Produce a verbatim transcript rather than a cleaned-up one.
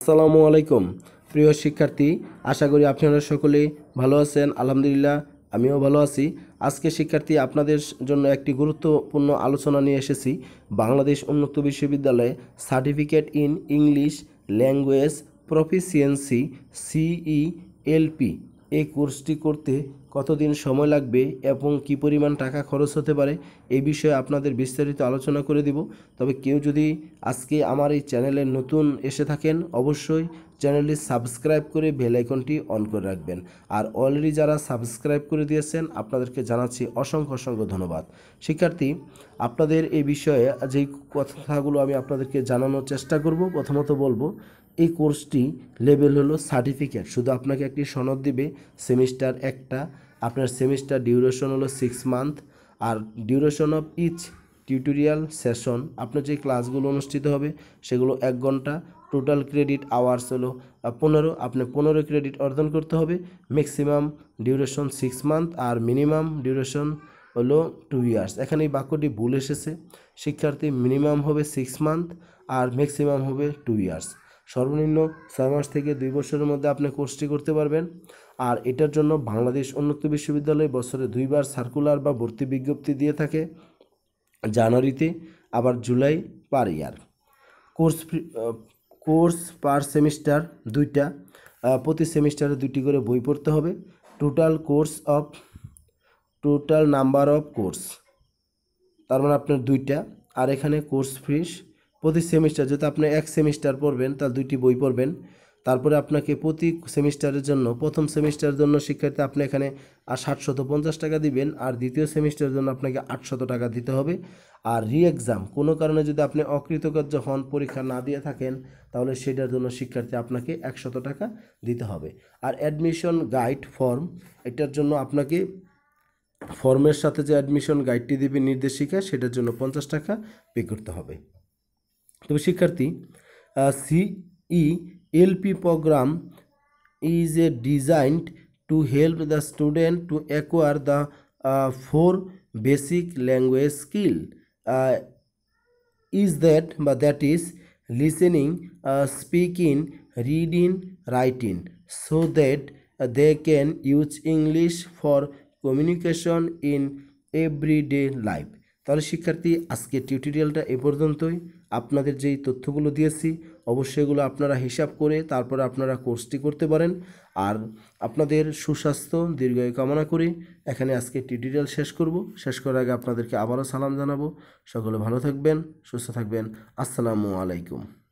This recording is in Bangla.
আসসালামু আলাইকুম প্রিয় শিক্ষার্থী, আশা করি আপনারা সকলেই ভালো আছেন। আলহামদুলিল্লাহ আমিও ভালো আছি। আজকে শিক্ষার্থী আপনাদের জন্য একটি গুরুত্বপূর্ণ আলোচনা নিয়ে এসেছি। বাংলাদেশ উন্মুক্ত বিশ্ববিদ্যালয়ে certificate in English language proficiency CELP এই কোর্সটি করতে কতদিন সময় লাগবে এবং কী পরিমাণ টাকা খরচ হতে পারে এই বিষয়ে আপনাদের বিস্তারিত আলোচনা করে দিব। তবে কেউ যদি আজকে আমার এই চ্যানেলে নতুন এসে থাকেন, অবশ্যই চ্যানেলটি সাবস্ক্রাইব করে বেল আইকনটি অন করে রাখবেন। আর অলরেডি যারা সাবস্ক্রাইব করে দিয়েছেন আপনাদেরকে জানাচ্ছি অসংখ্য অসংখ্য ধন্যবাদ। শিক্ষার্থী, আপনাদের এই বিষয়ে যেই কথাগুলো আমি আপনাদেরকে জানানোর চেষ্টা করব, প্রথমত বলবো এই কোর্সটি লেভেল হলো সার্টিফিকেট। শুধু আপনাকে একটি সনদ দিবে, সেমিস্টার একটা, আপনার সেমিস্টার ডিউরেশন হলো সিক্স মান্থ। আর duration of each tutorial session, আপনার যে ক্লাসগুলো অনুষ্ঠিত হবে সেগুলো এক ঘন্টা। টোটাল ক্রেডিট আওয়ার্স হলো পনেরো, আপনি পনেরো ক্রেডিট অর্জন করতে হবে। ম্যাক্সিমাম ডিউরেশন সিক্স মান্থ আর মিনিমাম ডিউরেশন হলো টু ইয়ার্স। এখানে এই বাক্যটি ভুল এসেছে শিক্ষার্থী, মিনিমাম হবে সিক্স মান্থ আর ম্যাক্সিমাম হবে টু ইয়ার্স। সর্বনিম্ন ছয় মাস থেকে দুই বছরের মধ্যে আপনি কোর্সটি করতে পারবেন। আর এটার জন্য বাংলাদেশ উন্মুক্ত বিশ্ববিদ্যালয় বছরে দুইবার সার্কুলার বা ভর্তি বিজ্ঞপ্তি দিয়ে থাকে, জানুয়ারিতে আবার July per year. Course course per semester দুইটা, প্রতি সেমিস্টারে দুইটি করে বই পড়তে হবে। Total course of total number of course, তার মানে আপনার দুইটা। আর এখানে কোর্স ফিস প্রতি সেমিস্টার, যেহেতু আপনি এক সেমিস্টার পড়বেন তার দুইটি বই পড়বেন। তারপরে আপনাকে প্রতি সেমিস্টারের জন্য, প্রথম সেমিস্টারের জন্য শিক্ষার্থী আপনি এখানে আর সাতশত পঞ্চাশ টাকা দিবেন, আর দ্বিতীয় সেমিস্টারের জন্য আপনাকে আটশত টাকা দিতে হবে। আর রি এক্সাম কোনো কারণে যদি আপনি অকৃতকার্য হন, পরীক্ষা না দিয়ে থাকেন, তাহলে সেটার জন্য শিক্ষার্থী আপনাকে একশত টাকা দিতে হবে। আর অ্যাডমিশন গাইড ফর্ম, এটার জন্য আপনাকে ফর্মের সাথে যে অ্যাডমিশন গাইডটি দিবে নির্দেশিকা, সেটার জন্য পঞ্চাশ টাকা পে করতে হবে। তবে শিক্ষার্থী, CELP program is a designed to help the student to acquire the uh, four basic language skill uh, is that but that is listening, uh, speaking, reading, writing, so that uh, they can use English for communication in everyday life. তাহলে শিক্ষার্থী, আজকে টিউটোরিয়ালটা এ পর্যন্তই। আপনাদের যেই তথ্যগুলো দিয়েছি অবশ্যই এগুলো আপনারা হিসাব করে তারপরে আপনারা কোর্সটি করতে পারেন। আর আপনাদের সুস্বাস্থ্য দীর্ঘায়ু কামনা করে এখানে আজকে টিউটোরিয়াল শেষ করব। শেষ করার আগে আপনাদেরকে আবারও সালাম জানাবো। সকলে ভালো থাকবেন, সুস্থ থাকবেন। আসসালামু আলাইকুম।